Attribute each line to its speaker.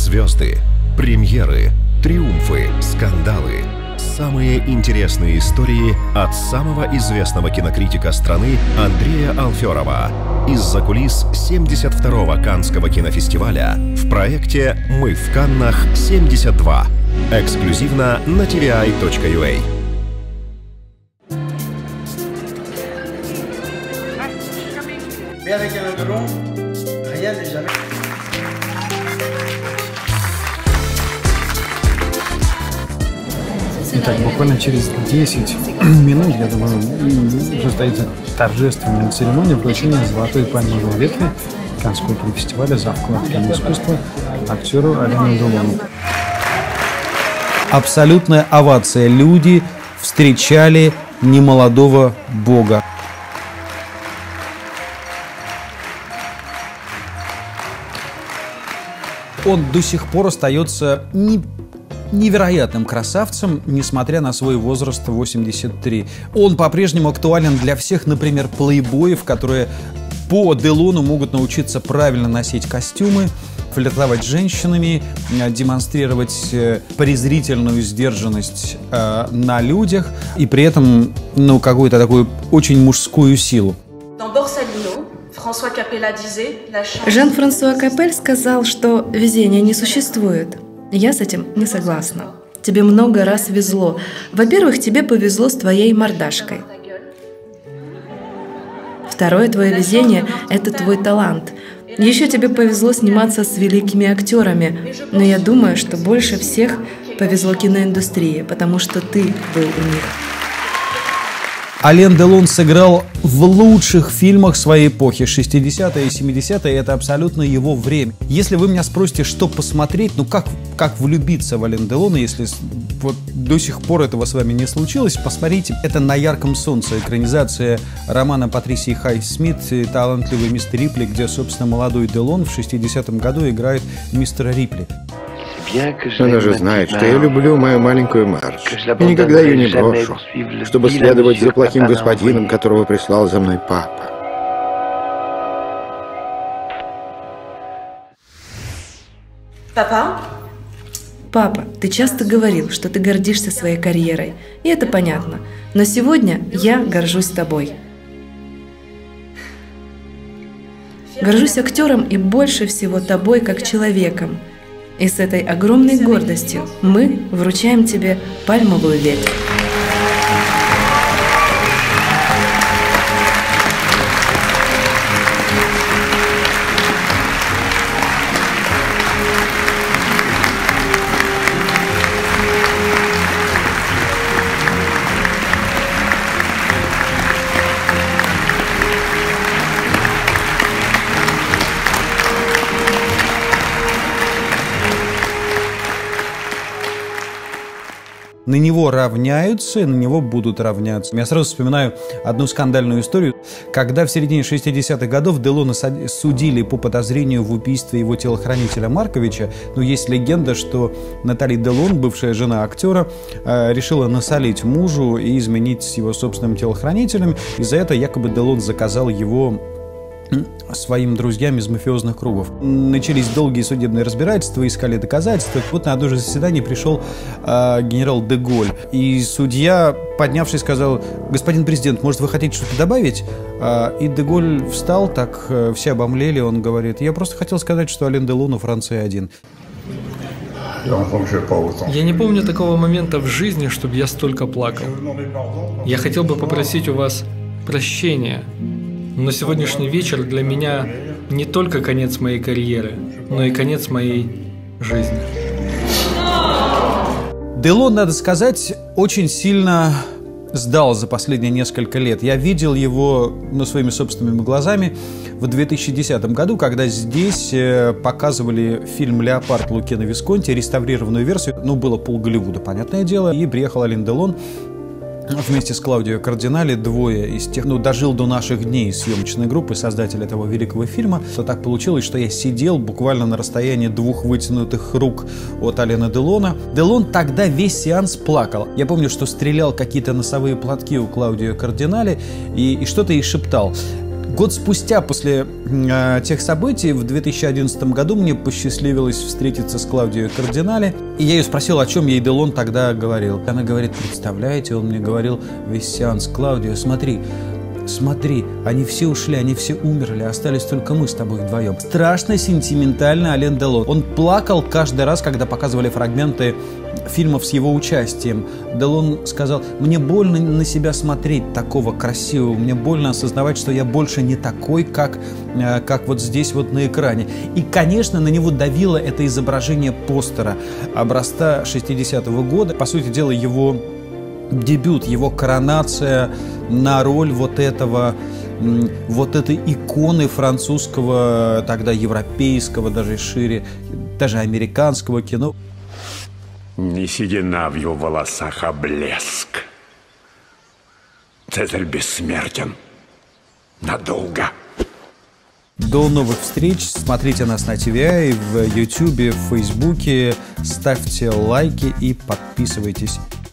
Speaker 1: Звезды, премьеры, триумфы, скандалы. Самые интересные истории от самого известного кинокритика страны Андрея Алферова из-за кулис 72-го Каннского кинофестиваля в проекте «Мы в Каннах 72». Эксклюзивно на tvi.ua.
Speaker 2: Итак, буквально через 10 минут, я думаю, состоится торжественная церемония вручения золотой пальмовой ветви Каннского кинофестиваля за вклад в киноискусство актеру Алену Делону.
Speaker 3: Абсолютная овация. Люди встречали немолодого бога. Он до сих пор остается невероятным красавцем, несмотря на свой возраст 83. Он по-прежнему актуален для всех, например, плейбоев, которые по Делону могут научиться правильно носить костюмы, флиртовать с женщинами, демонстрировать презрительную сдержанность на людях и при этом какую-то такую очень мужскую силу.
Speaker 4: Жан-Франсуа Капель сказал, что везения не существует. Я с этим не согласна. Тебе много раз везло. Во-первых, тебе повезло с твоей мордашкой. Второе твое везение – это твой талант. Еще тебе повезло сниматься с великими актерами. Но я думаю, что больше всех повезло киноиндустрии, потому что ты был у них.
Speaker 3: Ален Делон сыграл в лучших фильмах своей эпохи. 60-е и 70-е – это абсолютно его время. Если вы меня спросите, что посмотреть, как влюбиться в Ален Делона, если вот до сих пор этого с вами не случилось, посмотрите. Это «На ярком солнце», экранизация романа Патрисии Хайс-Смит и «Талантливый мистер Рипли», где, собственно, молодой Делон в 60-м году играет мистера Рипли.
Speaker 5: Она же знает, что я люблю мою маленькую Марш, и никогда ее не брошу, чтобы следовать за плохим господином, которого прислал за мной папа.
Speaker 4: Папа, ты часто говорил, что ты гордишься своей карьерой, и это понятно. Но сегодня я горжусь тобой. Горжусь актером и больше всего тобой как человеком. И с этой огромной гордостью мы вручаем тебе пальмовую ветвь.
Speaker 3: На него равняются, и на него будут равняться. Я сразу вспоминаю одну скандальную историю, когда в середине 60-х годов Делона судили по подозрению в убийстве его телохранителя Марковича. Но есть легенда, что Натали Делон, бывшая жена актера, решила насолить мужу и изменить с его собственным телохранителем. И за это якобы Делон заказал его своим друзьям из мафиозных кругов. Начались долгие судебные разбирательства, искали доказательства. Вот на одно же заседание пришел генерал де Голь. И судья, поднявшись, сказал: господин президент, может, вы хотите что-то добавить? И де Голь встал, так все обомлели. Он говорит: я просто хотел сказать, что Ален Делон у Франции один.
Speaker 6: Я не помню такого момента в жизни, чтобы я столько плакал. Я хотел бы попросить у вас прощения. Но сегодняшний вечер для меня не только конец моей карьеры, но и конец моей жизни.
Speaker 3: Делон, надо сказать, очень сильно сдал за последние несколько лет. Я видел его своими собственными глазами в 2010 году, когда здесь показывали фильм «Леопард» Лукино Висконти, реставрированную версию. Было пол Голливуда, понятное дело. И приехал Ален Делон вместе с Клаудио Кардинали, двое из тех, дожил до наших дней съемочной группы, создатель этого великого фильма. То так получилось, что я сидел буквально на расстоянии 2 вытянутых рук от Алена Делона. Делон тогда весь сеанс плакал. Я помню, что стрелял какие-то носовые платки у Клаудио Кардинали и что-то ей шептал. Год спустя после тех событий, в 2011 году, мне посчастливилось встретиться с Клаудией Кардинали. И я ее спросил, о чем ей Делон тогда говорил. Она говорит: представляете, он мне говорил весь сеанс: Клаудио, смотри, они все ушли, они все умерли, остались только мы с тобой вдвоем. Страшно сентиментальный Ален Делон. Он плакал каждый раз, когда показывали фрагменты фильмов с его участием. Делон сказал: мне больно на себя смотреть такого красивого, мне больно осознавать, что я больше не такой, как вот здесь вот на экране. И, конечно, на него давило это изображение постера образца 60-го года. По сути дела, его дебют, его коронация на роль вот этой иконы французского, тогда европейского, даже шире, даже американского кино.
Speaker 7: Не седина в его волосах, а блеск. Цезарь бессмертен. Надолго.
Speaker 3: До новых встреч. Смотрите нас на TVI, в YouTube, в Фейсбуке. Ставьте лайки и подписывайтесь.